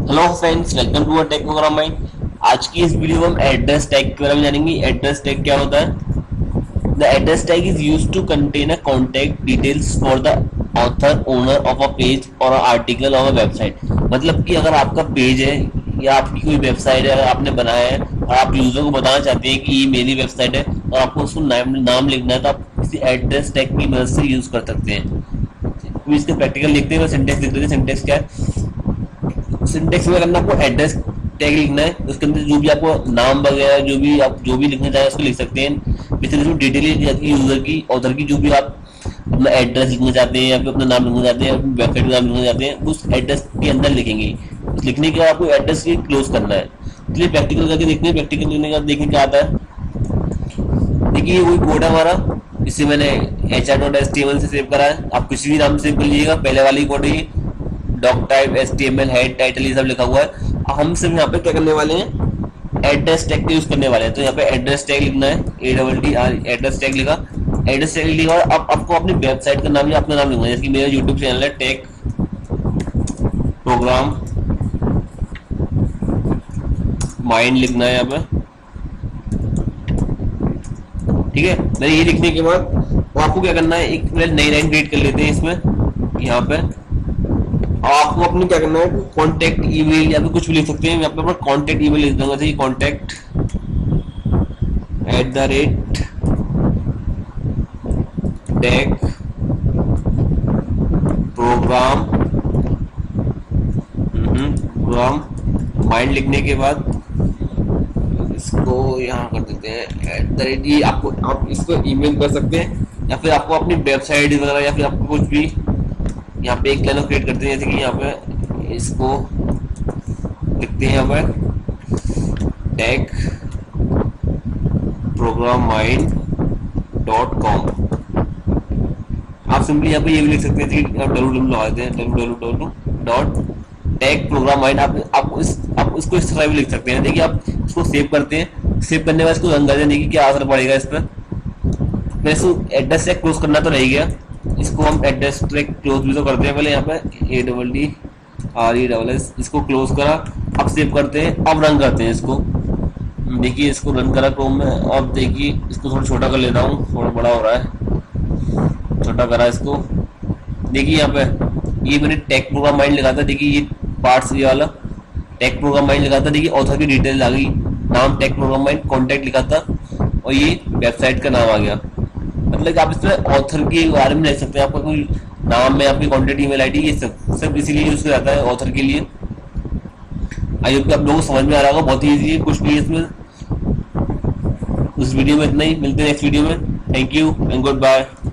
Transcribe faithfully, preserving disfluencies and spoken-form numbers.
Hello friends, welcome to tech program mind. आज की इस वीडियो में हम एड्रेस टैग के बारे में जानेंगे। एड्रेस टैग क्या होता है? The address tag is used to contain a contact details for the author owner of a page और आर्टिकल ऑफ अ वेबसाइट। मतलब कि अगर आपका पेज है या आपकी कोई वेबसाइट है, अगर आपने बनाया है और आप यूजर को बताना चाहते हैं कि ये मेरी वेबसाइट है और आपको उसको नाम नाम लिखना है, तो आप किसी एड्रेस टैग की मदद से यूज कर सकते हैं। तो इसके प्रैक्टिकल लिखते हैं, सिंटेक्स लिख देते हैं। सिंटेक्स क्या है? सिंटेक्स में करना, आपको एड्रेस टैग लिखना है, उसके अंदर जो भी आपको नाम वगैरह जो भी आप जो भी लिखना चाहें उसको लिख सकते हैं। बेसिकली डिटेल यूजर की ऑथर की जो भी आप अपना एड्रेस लिखना चाहते हैं या फिर अपना नाम लिखना चाहते हैं, अपनी वेबसाइट का नाम लिखना चाहते हैं, उस एड्रेस के अंदर लिखेंगे। उस लिखने के बाद आपको एड्रेस की क्लोज करना है। इसलिए प्रैक्टिकल करके देखते हैं। प्रैक्टिकल लिखने का देखिए क्या आता है। देखिए वही कोड है हमारा, इसे मैंने H R dot S T M L से सेव करा है। आप किसी भी नाम से सेव कर लीजिएगा, पहले वाली कोड है। Doc type, S T M L, head, title, ये सब लिखा हुआ है। हम सिर्फ यहाँ पे क्या करने वाले हैं, एड्रेस टैग का यूज करने वाले हैं। तो यहाँ पे एड्रेस टैग लिखना है, A double T R, address tag लिखा। एड्रेस टैग लिखा और अब आपको अपनी वेबसाइट का नाम या अपना नाम लिखना है। जैसे कि मेरा यूट्यूब चैनल है टेक प्रोग्राम माइंड लिखना है यहाँ पे। ठीक है, मैंने ये लिखने के बाद तो आपको क्या करना है, एक नई लाइन क्रिएट कर लेते हैं इसमें यहाँ पे। और आपको अपने क्या करना है, कॉन्टेक्ट ईमेल या फिर कुछ भी लिख सकते हैं। यहाँ पे अपना कॉन्टेक्ट ईमेल लिख दूंगा, जैसे contact at the rate tech program program mind लिखने के बाद इसको यहाँ कर देते हैं एट द रेट। ये आपको आप इसको ईमेल कर सकते हैं या फिर आपको अपनी वेबसाइट वगैरह या फिर आपको कुछ भी यहाँ पे एक लाइन क्रिएट करते हैं। जैसे कि यहाँ पे इसको लिखते हैं यहाँ पे tech program mind dot com. आप सिंपली यहाँ पे ये भी लिख सकते हैं, डब्ल्यू डब्ल्यू लगा देते हैं, W W W dot tech program mind. आप आप इस आप इसको इस तरह भी लिख सकते हैं। देखिए आप इसको सेव करते हैं, सेव करने के बाद इसको रन कर दें। देखिए क्या असर पड़ेगा इस पर। मैं इसको एड्रेस से क्लोज करना तो रह गया, इसको हम एड्रेस ट्रैक क्लोज भी तो करते हैं। पहले यहाँ पे A double D R E double S, इसको क्लोज करा, अब सेव करते हैं, अब रन करते हैं इसको। देखिए इसको रन करा क्रोम में। अब देखिए इसको थोड़ा छोटा कर लेता हूँ, थोड़ा बड़ा हो रहा है, छोटा करा इसको। देखिए यहाँ पे ये मैंने टेक प्रोग्राम माइंड लिखा था। देखिए ये पार्ट्स, ये वाला टेक प्रोग्राम माइंड लिखा था। देखिए ऑथर की डिटेल आ गई, नाम टेक प्रोग्राम माइंड, कॉन्टेक्ट लिखा था और ये वेबसाइट का नाम आ गया। मतलब आप इसमें ऑथर के बारे में लिख सकते हैं, आपका कोई नाम है, आपकी कॉन्टेक्ट ईमेल आईडी, ये सब सब इसीलिए यूज किया जाता है ऑथर के लिए। आई होप कि आप लोगों को समझ में आ रहा होगा, बहुत ही ईजी है, कुछ भी इसमें। उस वीडियो में इतना ही, मिलते हैं नेक्स्ट वीडियो में। Thank you and good bye.